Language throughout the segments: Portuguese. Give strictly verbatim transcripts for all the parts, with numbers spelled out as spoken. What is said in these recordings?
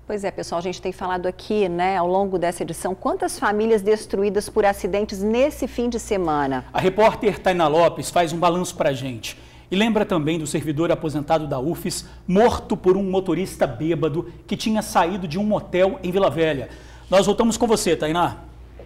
Pois é, pessoal, a gente tem falado aqui, né, ao longo dessa edição, quantas famílias destruídas por acidentes nesse fim de semana. A repórter Tainá Lopes faz um balanço para a gente. E lembra também do servidor aposentado da U F E S, morto por um motorista bêbado que tinha saído de um motel em Vila Velha. Nós voltamos com você, Tainá.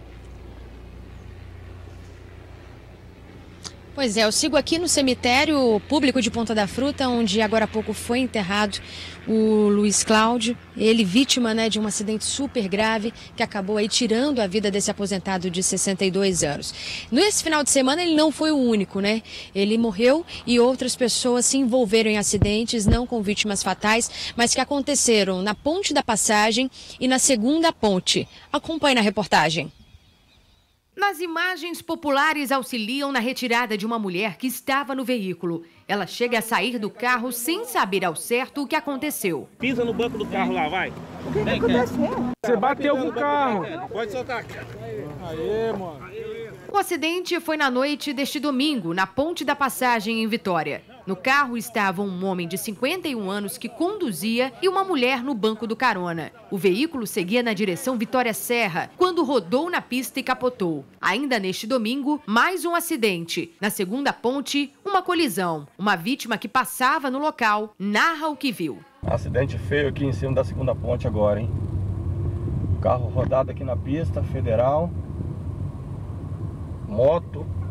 Pois é, eu sigo aqui no cemitério público de Ponta da Fruta, onde agora há pouco foi enterrado o Luiz Cláudio, ele vítima, né, de um acidente super grave que acabou aí tirando a vida desse aposentado de sessenta e dois anos. Nesse final de semana ele não foi o único, né? Ele morreu e outras pessoas se envolveram em acidentes, não com vítimas fatais, mas que aconteceram na Ponte da Passagem e na Segunda Ponte. Acompanhe na reportagem. Nas imagens, populares auxiliam na retirada de uma mulher que estava no veículo. Ela chega a sair do carro sem saber ao certo o que aconteceu. Pisa no banco do carro lá, vai. O que, que aconteceu? Você bateu com o carro. Pode soltar. Aê, mano. O acidente foi na noite deste domingo, na Ponte da Passagem, em Vitória. No carro estavam um homem de cinquenta e um anos que conduzia e uma mulher no banco do carona. O veículo seguia na direção Vitória Serra, quando rodou na pista e capotou. Ainda neste domingo, mais um acidente. Na Segunda Ponte, uma colisão. Uma vítima que passava no local narra o que viu. Acidente feio aqui em cima da Segunda Ponte agora, hein? Carro rodado aqui na pista, federal. Moto